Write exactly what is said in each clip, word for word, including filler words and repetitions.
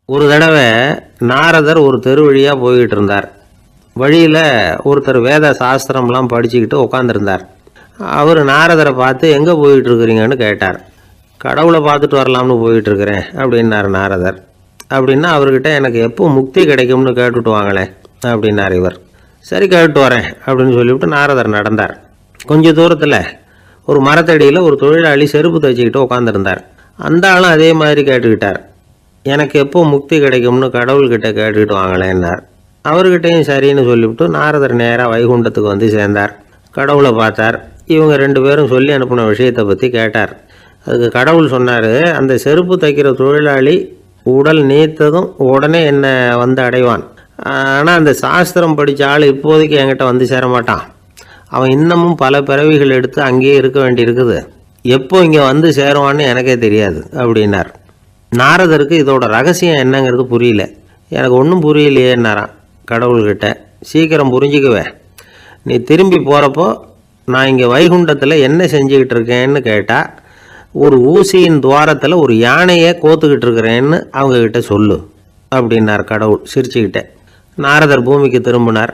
ஒரு தடவை நாரதர் ஒரு தெரு வழியாக போய்கிட்டு இருந்தார். வழியில் ஒருத்தர் வேத சாஸ்திரம்லாம் படிச்சுக்கிட்டு உட்காந்துருந்தார். அவர் நாரதரை பார்த்து எங்கே போயிட்டு இருக்கிறீங்கன்னு கேட்டார். கடவுளை பார்த்துட்டு வரலாம்னு போயிட்டுருக்கிறேன் அப்படின்னார் நாரதர். அப்படின்னா அவர்கிட்ட எனக்கு எப்போ முக்தி கிடைக்கும்னு கேட்டுட்டு வாங்களேன் அப்படின்னார் இவர். சரி கேட்டு வரேன் அப்படின்னு சொல்லிவிட்டு நாரதர் நடந்தார். கொஞ்சம் தூரத்தில் ஒரு மரத்தடியில் ஒரு தொழிலாளி செருப்பு தைச்சிக்கிட்டு உட்காந்துருந்தார். அந்த ஆளும் அதே மாதிரி கேட்டுக்கிட்டார். எனக்கு எப்போ முக்தி கிடைக்கும்னு கடவுள்கிட்ட கேட்டுக்கிட்டு வாங்களேன்னார். அவர்கிட்டையும் சரின்னு சொல்லிவிட்டு நாரதர் நேராக வைகுண்டத்துக்கு வந்து சேர்ந்தார். கடவுளை பார்த்தார். இவங்க ரெண்டு பேரும் சொல்லி அனுப்பின விஷயத்தை பற்றி கேட்டார். அதுக்கு கடவுள் சொன்னார், அந்த செருப்பு தைக்கிற தொழிலாளி உடல் நீத்ததும் உடனே என்னை வந்து அடைவான். ஆனால் அந்த சாஸ்திரம் படித்த ஆள் இப்போதைக்கு என்கிட்ட வந்து சேரமாட்டான். அவன் இன்னமும் பல பிறவிகள் எடுத்து அங்கேயே இருக்க வேண்டியிருக்குது. எப்போ இங்கே வந்து சேருவான்னு எனக்கே தெரியாது அப்படின்னார். நாரதருக்கு இதோட ரகசியம் என்னங்கிறது புரியல. எனக்கு ஒன்றும் புரியலையேன்னாரான் கடவுள்கிட்ட. சீக்கிரம் புரிஞ்சுக்குவேன், நீ திரும்பி போகிறப்போ நான் இங்கே வைகுண்டத்தில் என்ன செஞ்சுக்கிட்டு இருக்கேன்னு கேட்டால் ஒரு ஊசியின் துவாரத்தில் ஒரு யானையை கோத்துக்கிட்டு இருக்கிறேன்னு அவங்கக்கிட்ட சொல்லு அப்படின்னார் கடவுள் சிரிச்சுக்கிட்டே. நாரதர் பூமிக்கு திரும்பினார்.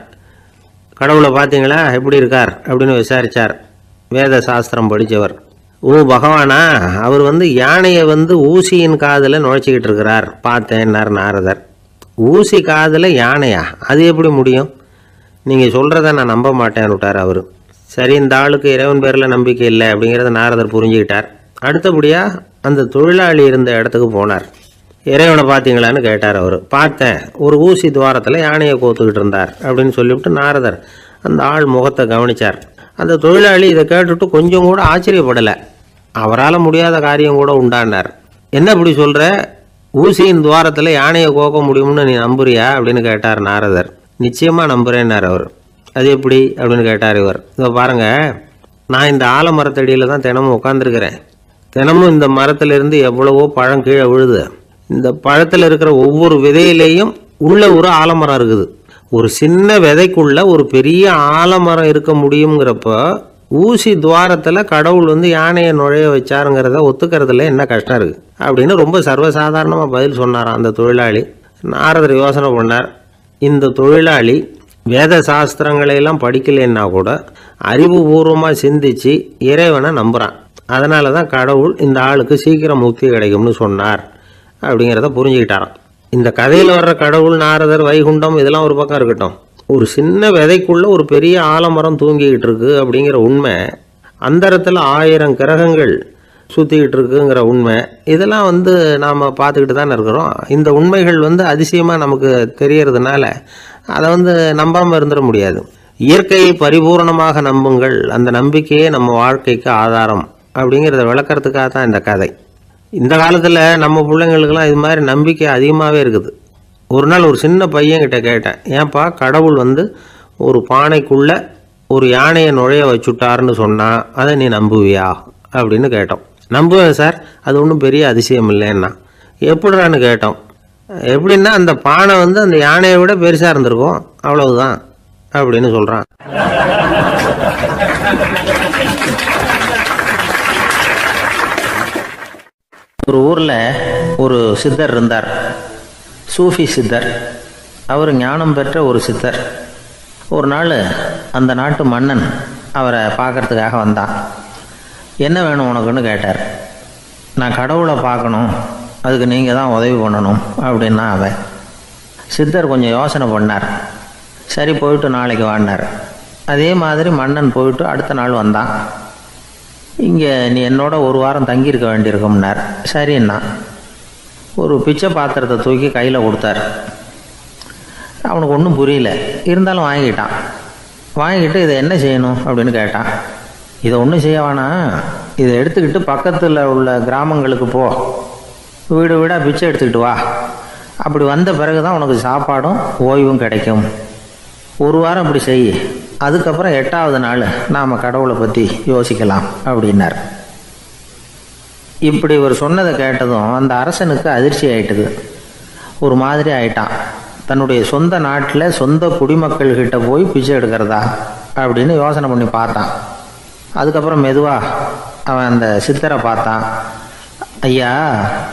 கடவுளை பார்த்தீங்களா எப்படி இருக்கார் அப்படின்னு விசாரித்தார். வேத சாஸ்திரம் படித்தவர். ஓ பகவானா, அவர் வந்து யானையை வந்து ஊசியின் காதில் நுழைச்சிக்கிட்டு இருக்கிறார் பார்த்தேன்னார் நாரதர். ஊசி காதில் யானையா? அது எப்படி முடியும்? நீங்கள் சொல்கிறத நான் நம்ப மாட்டேன்னு விட்டார் அவர். சரி, இந்த ஆளுக்கு இறைவன் பேரில் நம்பிக்கை இல்லை அப்படிங்கிறத நாரதர் புரிஞ்சுக்கிட்டார். அடுத்தபடியாக அந்த தொழிலாளி இருந்த இடத்துக்கு போனார். இறைவனை பார்த்தீங்களான்னு கேட்டார் அவர். பார்த்தேன், ஒரு ஊசி துவாரத்தில் யானையை கோத்துக்கிட்டு இருந்தார் அப்படின்னு சொல்லிவிட்டு நாரதர் அந்த ஆள் முகத்தை கவனித்தார். அந்த தொழிலாளி இதை கேட்டுட்டு கொஞ்சம் கூட ஆச்சரியப்படலை. அவரால் முடியாத காரியம் கூட உண்டானார். என்ன இப்படி சொல்கிற, ஊசியின் துவாரத்தில் யானையை கோக்க முடியும்னு நீ நம்புறியா அப்படின்னு கேட்டார் நாரதர். நிச்சயமாக நம்புகிறேன்னார் அவர். அது எப்படி அப்படின்னு கேட்டார் இவர். இதை பாருங்கள், நான் இந்த ஆலமரத்தடியில் தான் தினமும் உட்காந்துருக்கிறேன். தினமும் இந்த மரத்திலிருந்து எவ்வளவோ பழம் கீழே விழுது. இந்த பழத்தில் இருக்கிற ஒவ்வொரு விதையிலேயும் உள்ள ஒரு ஆலமரம் இருக்குது. ஒரு சின்ன விதைக்குள்ள ஒரு பெரிய ஆலமரம் இருக்க முடியுங்கிறப்ப ஊசி துவாரத்தில் கடவுள் வந்து யானையை நுழைய வச்சாருங்கிறத ஒத்துக்கிறதுல என்ன கஷ்டம் இருக்குது அப்படின்னு ரொம்ப சர்வசாதாரணமாக பதில் சொன்னாராம் அந்த தொழிலாளி. நாரதர் யோசனை பண்ணார். இந்த தொழிலாளி வேத சாஸ்திரங்களையெல்லாம் படிக்கலைன்னா கூட அறிவுபூர்வமாக சிந்தித்து இறைவனை நம்புகிறான். அதனால தான் கடவுள் இந்த ஆளுக்கு சீக்கிரம் முக்தி கிடைக்கும்னு சொன்னார் அப்படிங்கிறத புரிஞ்சுக்கிட்டாராம். இந்த கதையில் வர்ற கடவுள், நாரதர், வைகுண்டம் இதெல்லாம் ஒரு பக்கம் இருக்கட்டும், ஒரு சின்ன விதைக்குள்ளே ஒரு பெரிய ஆலமரம் தூங்கிக்கிட்டு இருக்கு அப்படிங்கிற உண்மை, அந்தரத்தில் ஆயிரம் கிரகங்கள் சுற்றிக்கிட்டு இருக்குங்கிற உண்மை, இதெல்லாம் வந்து நாம் பார்த்துக்கிட்டு தானே இருக்கிறோம். இந்த உண்மைகள் வந்து அதிசயமாக நமக்கு தெரியறதுனால அதை வந்து நம்பாமல் இருந்துட முடியாது. இயற்கையை பரிபூர்ணமாக நம்புங்கள், அந்த நம்பிக்கையே நம்ம வாழ்க்கைக்கு ஆதாரம் அப்படிங்கிறத விளக்கிறதுக்காக தான் இந்த கதை. இந்த காலத்தில் நம்ம பிள்ளைங்களுக்கெல்லாம் இது மாதிரி நம்பிக்கை அதிகமாகவே இருக்குது. ஒரு நாள் ஒரு சின்ன பையன்கிட்ட கேட்டேன், ஏன்பா கடவுள் வந்து ஒரு பானைக்குள்ளே ஒரு யானையை நுழைய வச்சுட்டாருன்னு சொன்னால் அதை நீ நம்புவியா அப்படின்னு கேட்டோம். நம்புவேன் சார், அது ஒன்றும் பெரிய அதிசயம் இல்லைன்னா. எப்படிறான்னு கேட்டோம். எப்படின்னா அந்த பானை வந்து அந்த யானையை விட பெருசாக இருந்திருக்கும், அவ்வளவுதான் அப்படின்னு சொல்கிறான். ஒரு ஊரில் ஒரு சித்தர் இருந்தார், சூஃபி சித்தர். அவர் ஞானம் பெற்ற ஒரு சித்தர். ஒரு நாள் அந்த நாட்டு மன்னன் அவரை பார்க்கறதுக்காக வந்தான். என்ன வேணும் உனக்குன்னு கேட்டார். நான் கடவுளை பார்க்கணும், அதுக்கு நீங்கள் தான் உதவி பண்ணணும் அப்படின்னா அவன். சித்தர் கொஞ்சம் யோசனை பண்ணார். சரி, போயிட்டு நாளைக்கு வாடினார். அதே மாதிரி மன்னன் போயிட்டு அடுத்த நாள் வந்தான். இங்கே நீ என்னோட ஒரு வாரம் தங்கியிருக்க வேண்டியிருக்கும்னார். சரின்னா ஒரு பிச்சை பாத்திரத்தை தூக்கி கையில் கொடுத்தார். அவனுக்கு ஒன்றும் புரியல, இருந்தாலும் வாங்கிட்டான். வாங்கிட்டு இதை என்ன செய்யணும் அப்படின்னு கேட்டான். இதை ஒன்றும் செய்ய வேணாம், இதை எடுத்துக்கிட்டு பக்கத்தில் உள்ள கிராமங்களுக்கு போ, வீடு வீடாக பிச்சை எடுத்துக்கிட்டு வா. அப்படி வந்த பிறகு தான் உனக்கு சாப்பாடும் ஓய்வும் கிடைக்கும். ஒரு வாரம் அப்படி செய், அதுக்கப்புறம் எட்டாவது நாள் நாம் கடவுளை பற்றி யோசிக்கலாம் அப்படின்னார். இப்படி இவர் சொன்னதை கேட்டதும் அந்த அரசனுக்கு அதிர்ச்சி ஆயிட்டுது. ஒரு மாதிரி ஆயிட்டான். தன்னுடைய சொந்த நாட்டில் சொந்த குடிமக்கள்கிட்ட போய் பிச்சை எடுக்கிறதா அப்படின்னு யோசனை பண்ணி பார்த்தான். அதுக்கப்புறம் மெதுவாக அவன் அந்த சித்தரை பார்த்தான். ஐயா,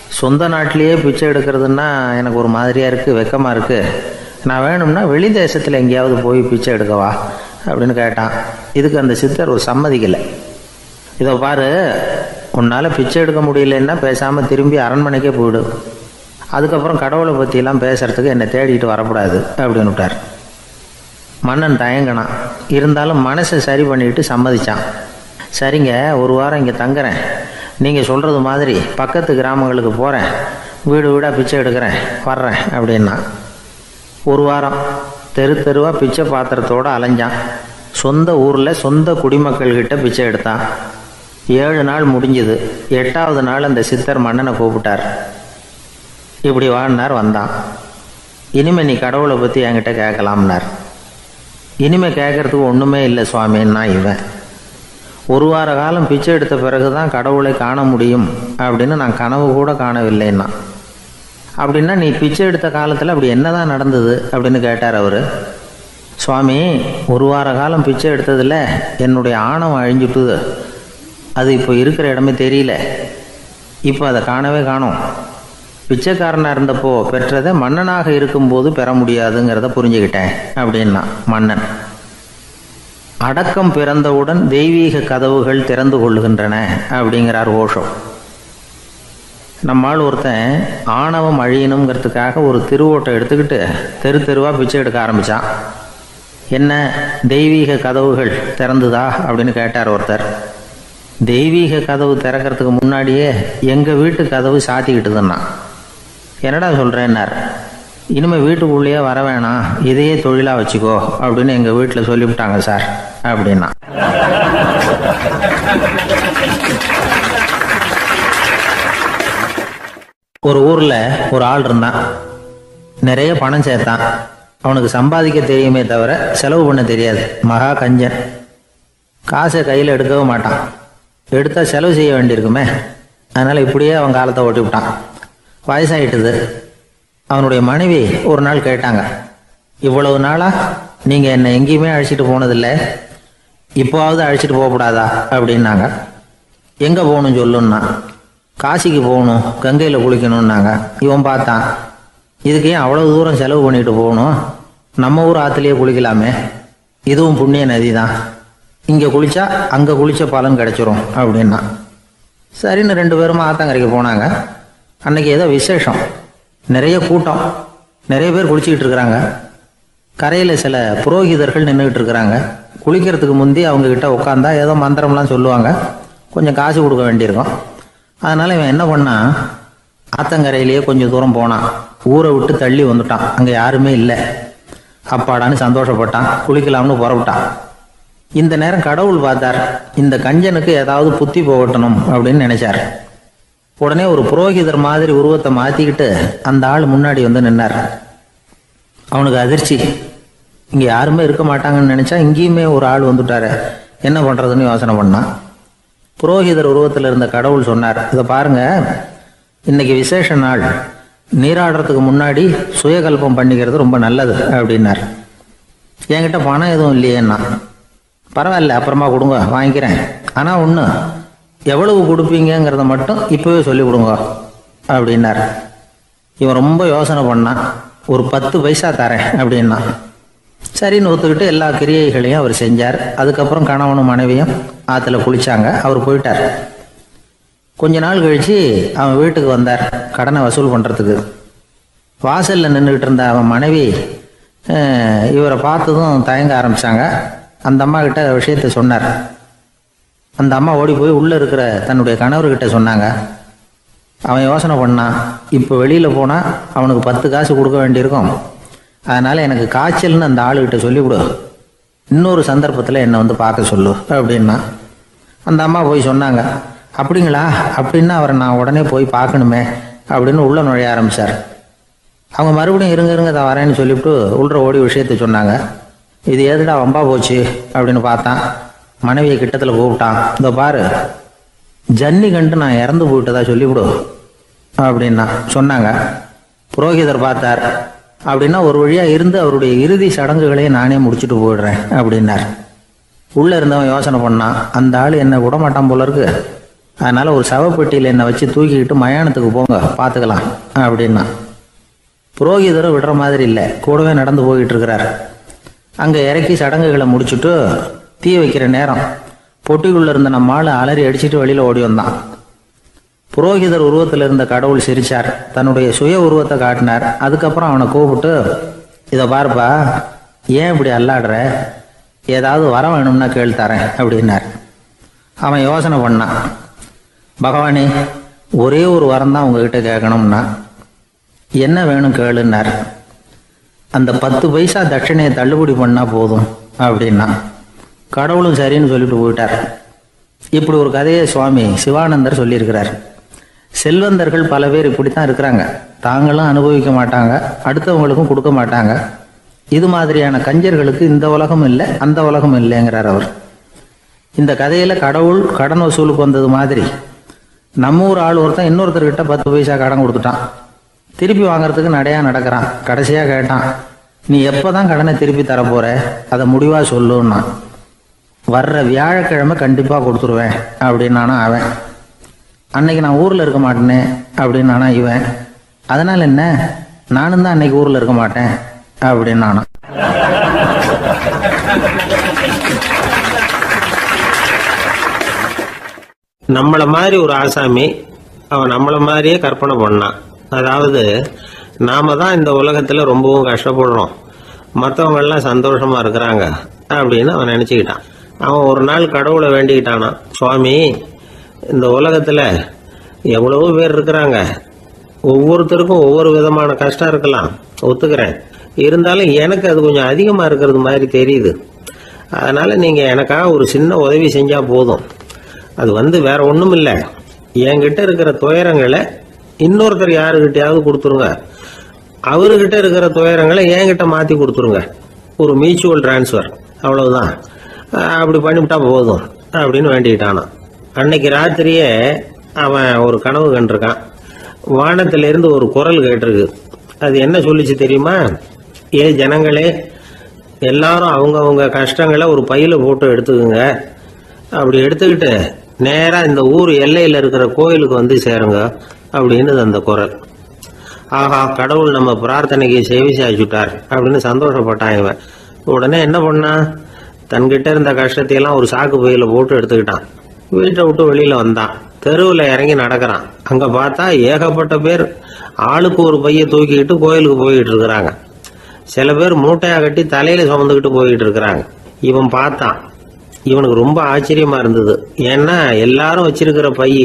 சொந்த நாட்டிலேயே பிச்சை எடுக்கிறதுன்னா எனக்கு ஒரு மாதிரியாக இருக்குது, வெக்கமாக இருக்குது. நான் வேணும்னா வெளி தேசத்தில் எங்கேயாவது போய் பிச்சை எடுக்கவா அப்படின்னு கேட்டான். இதுக்கு அந்த சித்தர் ஒரு சம்மதிக்கலை. இதை பாரு, உன்னால் பிச்சை எடுக்க முடியலன்னா பேசாமல் திரும்பி அரண்மனைக்கே போயிடு. அதுக்கப்புறம் கடவுளை பற்றியெல்லாம் பேசுகிறதுக்கு என்னை தேடிட்டு வரக்கூடாது அப்படின்னு விட்டார். மன்னன் தயங்கினான். இருந்தாலும் மனசை சரி பண்ணிட்டு சம்மதிச்சான். சரிங்க, ஒரு வாரம் இங்கே தங்குறேன், நீங்கள் சொல்கிறது மாதிரி பக்கத்து கிராமங்களுக்கு போகிறேன், வீடு வீடாக பிச்சை எடுக்கிறேன், வர்றேன் அப்படின்னா. ஒரு வாரம் தெரு தெருவாக பிச்சை பாத்திரத்தோடு அலைஞ்சான். சொந்த ஊரில் சொந்த குடிமக்கள்கிட்ட பிச்சை எடுத்தான். ஏழு நாள் முடிஞ்சுது. எட்டாவது நாள் அந்த சித்தர் மன்னனை கூப்பிட்டார். இப்படி வாழ்னார். வந்தான். இனிமே நீ கடவுளை பற்றி என்கிட்ட கேட்கலாம்னார். இனிமே கேட்கறதுக்கு ஒன்றுமே இல்லை சுவாமின்னா இவன். ஒரு வார காலம் பிச்சை எடுத்த பிறகு தான் கடவுளை காண முடியும் அப்படின்னு நான் கனவு கூட காணவில்லைன்னா. அப்படின்னா நீ பிச்சை எடுத்த காலத்தில் அப்படி என்னதான் நடந்தது அப்படின்னு கேட்டார் அவர். சுவாமி, ஒரு வார காலம் பிச்சை எடுத்ததில் என்னுடைய ஆணவம் அழிஞ்சுட்டுது. அது இப்போ இருக்கிற இடமே தெரியல. இப்போ அதை காணவே காணோம். பிச்சைக்காரனாக இருந்தப்போ பெற்றதை மன்னனாக இருக்கும்போது பெற முடியாதுங்கிறத புரிஞ்சுக்கிட்டேன் அப்படின்னா மன்னன். அடக்கம் பிறந்தவுடன் தெய்வீக கதவுகள் திறந்து கொள்ளுகின்றன அப்படிங்கிறார் ஓஷோ. நம்மால் ஒருத்தன் ஆணவம் அழியணுங்கிறதுக்காக ஒரு திருவோட்டை எடுத்துக்கிட்டு தெரு தெருவாக பிச்சை எடுக்க ஆரம்பித்தான். என்ன தெய்வீக கதவுகள் திறந்துதா அப்படின்னு கேட்டார் ஒருத்தர். தெய்வீக கதவு திறக்கிறதுக்கு முன்னாடியே எங்கள் வீட்டு கதவு சாத்திக்கிட்டுதுன்னா. என்னடா சொல்கிறேன்னார். இனிமேல் வீட்டுக்குள்ளேயே வர வேணாம், இதையே தொழிலாக வச்சுக்கோ அப்படின்னு எங்கள் வீட்டில் சொல்லிவிட்டாங்க சார் அப்படின்னா. ஒரு ஊரில் ஒரு ஆள் இருந்தான். நிறைய பணம் சேர்த்தான். அவனுக்கு சம்பாதிக்க தெரியுமே தவிர செலவு பண்ண தெரியாது. மகா கஞ்சன். காசை கையில் எடுக்கவே மாட்டான். எடுத்தால் செலவு செய்ய வேண்டியிருக்குமே. அதனால் இப்படியே அவன் காலத்தை ஓட்டி விட்டான். வயசாயிட்டுது. அவனுடைய மனைவி ஒரு நாள் கேட்டாங்க, இவ்வளவு நாளாக நீங்கள் என்னை எங்கேயுமே அழைச்சிட்டு போனதில்லை, இப்போவாவது அழைச்சிட்டு போகக்கூடாதா அப்படின்னாங்க. எங்கே போகணும் சொல்லுன்னா. காசிக்கு போகணும், கங்கையில் குளிக்கணும்னாங்க. இவன் பார்த்தான், இதுக்கு ஏன் அவ்வளோ தூரம் செலவு பண்ணிட்டு போகணும், நம்ம ஊர் ஆற்றுலேயே குளிக்கலாமே, இதுவும் புண்ணிய நதி தான், இங்கே குளித்தா அங்கே குளித்த பலன் கிடைச்சிரும் அப்படின்னா. சரின்னு ரெண்டு பேரும் ஆத்தங்கரைக்கு போனாங்க. அன்றைக்கி ஏதோ விசேஷம், நிறைய கூட்டம், நிறைய பேர் குளிச்சுக்கிட்டு இருக்கிறாங்க. கரையில் சில புரோகிதர்கள் நின்றுக்கிட்டு இருக்கிறாங்க. குளிக்கிறதுக்கு முந்தி அவங்கக்கிட்ட உட்காந்தா ஏதோ மந்திரம்லாம் சொல்லுவாங்க, கொஞ்சம் காசு கொடுக்க வேண்டியிருக்கும். அதனால் இவன் என்ன பண்ணான், ஆத்தங்கரையிலேயே கொஞ்சம் தூரம் போனான். ஊரை விட்டு தள்ளி வந்துட்டான். அங்கே யாருமே இல்லை. அப்பாடான்னு சந்தோஷப்பட்டான். குளிக்கலாம்னு புறப்பட்டான். இந்த நேரம் கடவுள் பார்த்தார், இந்த கஞ்சனுக்கு ஏதாவது புத்தி போகட்டணும் அப்படின்னு நினைச்சார். உடனே ஒரு புரோகிதர் மாதிரி உருவத்தை மாற்றிக்கிட்டு அந்த ஆள் முன்னாடி வந்து நின்னார். அவனுக்கு அதிர்ச்சி. இங்கே யாருமே இருக்க மாட்டாங்கன்னு நினச்சா இங்கேயுமே ஒரு ஆள் வந்துட்டாரு, என்ன பண்ணுறதுன்னு யோசனை பண்ணான். புரோகிதர் உருவத்தில் இருந்த கடவுள் சொன்னார், இதை பாருங்க, இன்னைக்கு விசேஷ நாள், நீராடுறதுக்கு முன்னாடி சுயகல்பம் பண்ணிக்கிறது ரொம்ப நல்லது அப்படின்னார். என்கிட்ட பணம் எதுவும் இல்லையேன்னா. பரவாயில்ல, அப்புறமா கொடுங்க, வாங்கிக்கிறேன். ஆனால் ஒன்று, எவ்வளவு கொடுப்பீங்கிறத மட்டும் இப்போவே சொல்லி கொடுங்க அப்படின்னார். இவன் ரொம்ப யோசனை பண்ணான். ஒரு பத்து பைசா தரேன் அப்படின்னா. சரின்னு ஒத்துக்கிட்டு எல்லா கிரியைகளையும் அவர் செஞ்சார். அதுக்கப்புறம் கணவனும் மனைவியும் ஆற்றுல குளிச்சாங்க. அவர் போயிட்டார். கொஞ்ச நாள் கழித்து அவன் வீட்டுக்கு வந்தார் கடனை வசூல் பண்ணுறதுக்கு. வாசலில் நின்றுக்கிட்டு இருந்த அவன் மனைவி இவரை பார்த்ததும் தயங்க ஆரம்பித்தாங்க. அந்த அம்மா கிட்ட விஷயத்தை சொன்னார். அந்த அம்மா ஓடி போய் உள்ளே இருக்கிற தன்னுடைய கணவர்கிட்ட சொன்னாங்க. அவன் யோசனை பண்ணான், இப்போ வெளியில் போனால் அவனுக்கு பத்து காசு கொடுக்க வேண்டியிருக்கும், அதனால் எனக்கு காய்ச்சல்னு அந்த ஆளுகிட்ட சொல்லிவிடு, இன்னொரு சந்தர்ப்பத்தில் என்னை வந்து பார்க்க சொல்லு அப்படின்னா. அந்த அம்மா போய் சொன்னாங்க. அப்படிங்களா, அப்படின்னா அவரை நான் உடனே போய் பார்க்கணுமே அப்படின்னு உள்ளே நுழைய ஆரம்பித்தார். அவங்க மறுபடியும் இருங்க இருங்க தான் வரேன்னு சொல்லிவிட்டு உள்ள ஓடி விஷயத்தை சொன்னாங்க. இது எதுடா வம்பா போச்சு அப்படின்னு பார்த்தான். மனைவியை கிட்டத்தில் கூப்பிட்டான். இந்த பாரு, ஜன்னி கண்டு நான் இறந்து போயிட்டதா சொல்லிவிடு அப்படின்னா சொன்னாங்க. புரோகிதர் பார்த்தார். அப்படின்னா ஒரு வழியாக இருந்து அவருடைய இறுதி சடங்குகளையும் நானே முடிச்சுட்டு போயிடுறேன் அப்படின்னார். உள்ளே இருந்தவன் யோசனை பண்ணான், அந்த ஆள் என்ன விட மாட்டான் போல இருக்கு, அதனால் ஒரு சவப்பெட்டியில் என்னை வச்சு தூக்கிக்கிட்டு மயானத்துக்கு போங்க, பார்த்துக்கலாம் அப்படின்னா. புரோகிதரும் விடுற மாதிரி இல்லை, கூடவே நடந்து போய்கிட்டு இருக்கிறார். அங்கே இறக்கி சடங்குகளை முடிச்சுட்டு தீ வைக்கிற நேரம் பொட்டிக்குள்ளே இருந்த நம்ம ஆள் அலறி அடிச்சுட்டு வெளியில் ஓடி வந்தான். புரோகிதர் உருவத்தில் இருந்த கடவுள் சிரிச்சார், தன்னுடைய சுய உருவத்தை காட்டினார். அதுக்கப்புறம் அவனை கூப்பிட்டு, இதை பாருப்பா, ஏன் இப்படி அல்லாடுற, ஏதாவது வர வேணும்னா கேள் தரேன் அப்படின்னார். அவன் யோசனை பண்ணான், பகவானே ஒரே ஒரு வரம் தான் உங்ககிட்ட கேட்கணும்னா. என்ன வேணும் கேளுன்னார். அந்த பத்து பைசா தட்சணையை தள்ளுபடி பண்ணா போதும் அப்படின்னா. கடவுளும் சரின்னு சொல்லிட்டு போயிட்டார். இப்படி ஒரு கதையை சுவாமி சிவானந்தர் சொல்லியிருக்கிறார். செல்வந்தர்கள் பல பேர் இப்படித்தான் இருக்கிறாங்க. தாங்களும் அனுபவிக்க மாட்டாங்க, அடுத்தவங்களுக்கும் கொடுக்க மாட்டாங்க. இது மாதிரியான கஞ்சர்களுக்கு இந்த உலகம் இல்லை, அந்த உலகம் இல்லைங்கிறார் அவர். இந்த கதையில கடவுள் கடன் வசூலுக்கு வந்தது மாதிரி நம்ம ஊர் ஆள் ஒருத்தன் இன்னொருத்தர்கிட்ட பத்து பைசா கடன் கொடுத்துட்டான். திருப்பி வாங்கறதுக்கு நடையா நடக்கிறான். கடைசியா கேட்டான், நீ எப்பதான் கடனை திருப்பி தரப்போற, அதை முடிவா சொல்லுன்னா. வர்ற வியாழக்கிழமை கண்டிப்பா கொடுத்துருவேன் அப்படின்னானா அவன். அன்னைக்கு நான் ஊர்ல இருக்க மாட்டேனே அப்படின்னானா இவன். அதனால என்ன, நானும் தான் அன்னைக்கு ஊர்ல இருக்க மாட்டேன் அப்படின்னானா. நம்மள மாதிரி ஒரு ஆசாமி அவன் நம்மள மாதிரியே கற்பனை பண்ணான். அதாவது நாம தான் இந்த உலகத்துல ரொம்பவும் கஷ்டப்படுறோம், மற்றவங்க எல்லாம் சந்தோஷமா இருக்கிறாங்க அப்படின்னு அவன் நினைச்சுக்கிட்டான். அவன் ஒரு நாள் கடவுளை வேண்டிக்கிட்டானான், சுவாமி இந்த உலகத்துல எவ்வளவோ பேர் இருக்கிறாங்க, ஒவ்வொருத்தருக்கும் ஒவ்வொரு விதமான கஷ்டம் இருக்கலாம், ஒத்துக்கிறேன். இருந்தாலும் எனக்கு அது கொஞ்சம் அதிகமா இருக்கிறது மாதிரி தெரியுது. அதனால நீங்க எனக்காக ஒரு சின்ன உதவி செஞ்சா போதும். அது வந்து வேற ஒண்ணும் இல்லை, என்கிட்ட இருக்கிற துயரங்களை இன்னொருத்தர் யாருக்கிட்டையாவது கொடுத்துருங்க, அவர்கிட்ட இருக்கிற துயரங்களை என்கிட்ட மாத்தி கொடுத்துருங்க. ஒரு மியூச்சுவல் டிரான்ஸ்ஃபர், அவ்வளவுதான். அப்படி பண்ணிவிட்டா போதும் அப்படின்னு வேண்டிக்கிட்டானா. அன்னைக்கு ராத்திரியே அவன் ஒரு கனவு கண்டிருக்கான். வானத்திலிருந்து ஒரு குரல் கேட்டிருக்கு. அது என்ன சொல்லிச்சு தெரியுமா? ஏ ஜனங்களே, எல்லாரும் அவங்க அவங்க கஷ்டங்களை ஒரு பையில போட்டு எடுத்துக்குங்க. அப்படி எடுத்துக்கிட்டு நேரா இந்த ஊர் எல்லையில இருக்கிற கோயிலுக்கு வந்து சேருங்க அப்படின்னு அந்த குரல். ஆஹா, கடவுள் நம்ம பிரார்த்தனைக்கு செவி சாய்ச்சுட்டார் அப்படின்னு சந்தோஷப்பட்டான் இவன். உடனே என்ன பண்ணான், தன்கிட்ட இருந்த கஷ்டத்தையெல்லாம் ஒரு சாக்கு பையில போட்டு எடுத்துக்கிட்டான். வீட்டை விட்டு வெளியில வந்தான். தெருவில் இறங்கி நடக்கிறான். அங்க பார்த்தா ஏகப்பட்ட பேர் ஆளுக்கு ஒரு பைய தூக்கிக்கிட்டு கோயிலுக்கு போயிட்டு இருக்கிறாங்க. சில பேர் மூட்டையா கட்டி தலையில சுமந்துக்கிட்டு போயிட்டு இருக்கிறாங்க. இவன் பார்த்தான். இவனுக்கு ரொம்ப ஆச்சரியமா இருந்தது. ஏன்னா எல்லாரும் வச்சிருக்கிற பைய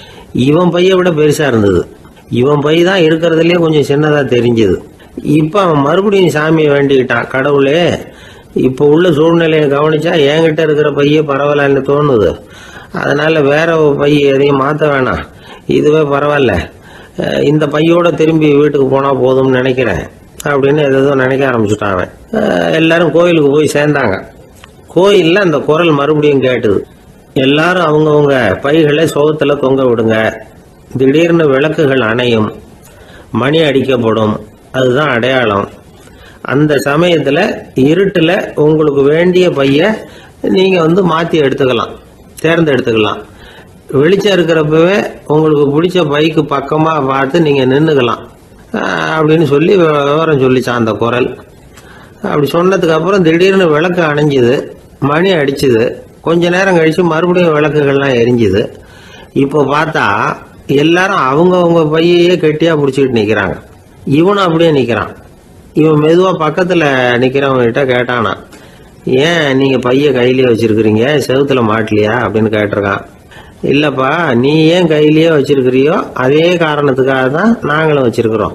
இவன் பைய விட பெருசா இருந்தது. இவன் பை தான் இருக்கிறதுலயே கொஞ்சம் சின்னதா தெரிஞ்சது. இப்ப அவன் மறுபடியும் சாமியை வேண்டிக்கிட்டான், கடவுளே இப்ப உள்ள சூழ்நிலையை கவனிச்சா என்கிட்ட இருக்கிற பைய பரவாயில்லன்னு தோணுது. அதனால வேற பை எதையும் மாற்ற வேணாம், இதுவே பரவாயில்ல, இந்த பையோட திரும்பி வீட்டுக்கு போனா போதும்னு நினைக்கிறேன் அப்படின்னு ஏதோ நினைக்க ஆரம்பிச்சுட்டான் அவன். எல்லாரும் கோயிலுக்கு போய் சேர்ந்தாங்க. கோயில்ல அந்த குரல் மறுபடியும் கேட்டுது. எல்லாரும் அவங்கவுங்க பைகளை சோகத்துல தொங்க விடுங்க, திடீர்னு விளக்குகள் அணையும், மணி அடிக்கப்படும், அதுதான் அடையாளம். அந்த சமயத்துல இருட்டுல உங்களுக்கு வேண்டிய பைய நீங்க வந்து மாத்தி எடுத்துக்கலாம், தேர்ந்தெடுத்துக்கலாம். வெளிச்சம் இருக்கிறப்பவே உங்களுக்கு பிடிச்ச பைக்கு பக்கமா பார்த்து நீங்க நின்றுக்கலாம் அப்படின்னு சொல்லி விவரம் சொல்லிச்சான் அந்த குரல். அப்படி சொன்னதுக்கு அப்புறம் திடீர்னு விளக்கு அணைஞ்சுது, மணி அடிச்சுது. கொஞ்ச நேரம் கழிச்சு மறுபடியும் விளக்குகள்லாம் எரிஞ்சுது. இப்போ பார்த்தா எல்லாரும் அவங்கவுங்க பையையே கெட்டியா பிடிச்சிக்கிட்டு நிக்கிறாங்க. இவனும் அப்படியே நிக்கிறான். இவன் மெதுவா பக்கத்துல நிக்கிறவங்க கிட்ட கேட்டானா, ஏன் நீங்க பைய கையிலேயே வச்சிருக்கிறீங்க, செவுத்துல மாட்டலையா அப்படின்னு கேட்டிருக்கான். இல்லப்பா, நீ ஏன் கையிலேயே வச்சிருக்கிறியோ அதே காரணத்துக்காக தான் நாங்களும் வச்சிருக்கிறோம்.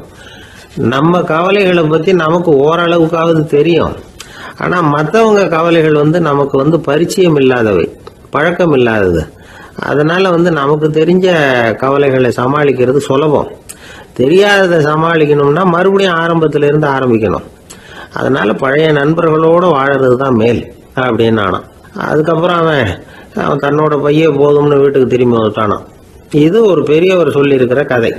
நம்ம கவலைகளை பத்தி நமக்கு ஓரளவுக்காவது தெரியும். ஆனா மற்றவங்க கவலைகள் வந்து நமக்கு வந்து பரிச்சயம் இல்லாதவை, பழக்கம் இல்லாதது. அதனால வந்து நமக்கு தெரிஞ்ச கவலைகளை சமாளிக்கிறது சுலபம். தெரியாததை சமாளிக்கணும்னா மறுபடியும் ஆரம்பத்துல இருந்து ஆரம்பிக்கணும். அதனால பழைய நண்பர்களோட வாழறது தான் மேல் அப்படின்னு ஆனான். அதுக்கப்புறம் அவன் அவன் தன்னோட பைய போதும்னு வீட்டுக்கு திரும்பி வந்துட்டானான். இது ஒரு பெரியவர் சொல்லி இருக்கிற கதை.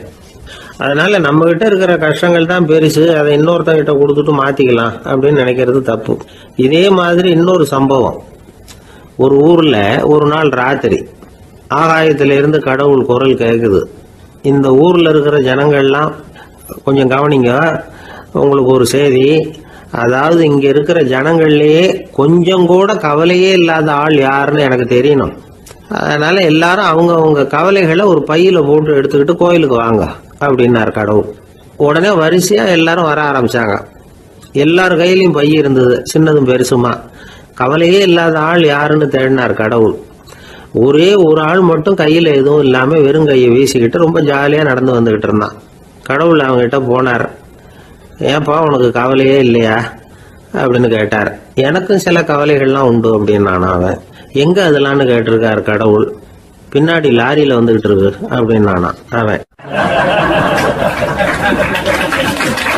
அதனால நம்ம கிட்ட இருக்கிற கஷ்டங்கள் தான் பெருசு, அதை இன்னொருத்தங்கிட்ட கொடுத்துட்டு மாத்திக்கலாம் அப்படின்னு நினைக்கிறது தப்பு. இதே மாதிரி இன்னொரு சம்பவம். ஒரு ஊர்ல ஒரு நாள் ராத்திரி ஆகாயத்திலிருந்து கடவுள் குரல் கேட்குது. இந்த ஊர்ல இருக்கிற ஜனங்கள்லாம் கொஞ்சம் கவனிங்க, உங்களுக்கு ஒரு செய்தி. அதாவது இங்க இருக்கிற ஜனங்கள்லயே கொஞ்சம் கூட கவலையே இல்லாத ஆள் யாருன்னு எனக்கு தெரியணும். அதனால எல்லாரும் அவங்க அவங்க கவலைகளை ஒரு பையில போட்டு எடுத்துக்கிட்டு கோயிலுக்கு வாங்க அப்படின்னாரு கடவுள். உடனே வரிசையா எல்லாரும் வர ஆரம்பிச்சாங்க. எல்லார் கையிலையும் பை இருந்தது, சின்னதும் பெருசுமா. கவலையே இல்லாத ஆள் யாருன்னு தேடினார் கடவுள். ஒரே ஒரு ஆள் மட்டும் கையில எதுவும் இல்லாம வெறும் கையை வீசிக்கிட்டு ரொம்ப ஜாலியா நடந்து வந்துகிட்டு இருந்தான். கடவுள் அவங்ககிட்ட போனார். ஏன்பா உனக்கு கவலையே இல்லையா அப்படின்னு கேட்டார். எனக்கும் சில கவலைகள்லாம் உண்டு அப்படின்னு நானா. அவன் எங்க அதெல்லாம்னு கேட்டிருக்காரு கடவுள். பின்னாடி லாரியில வந்துகிட்டு இருக்கு அப்படின்னு நானா. அவன்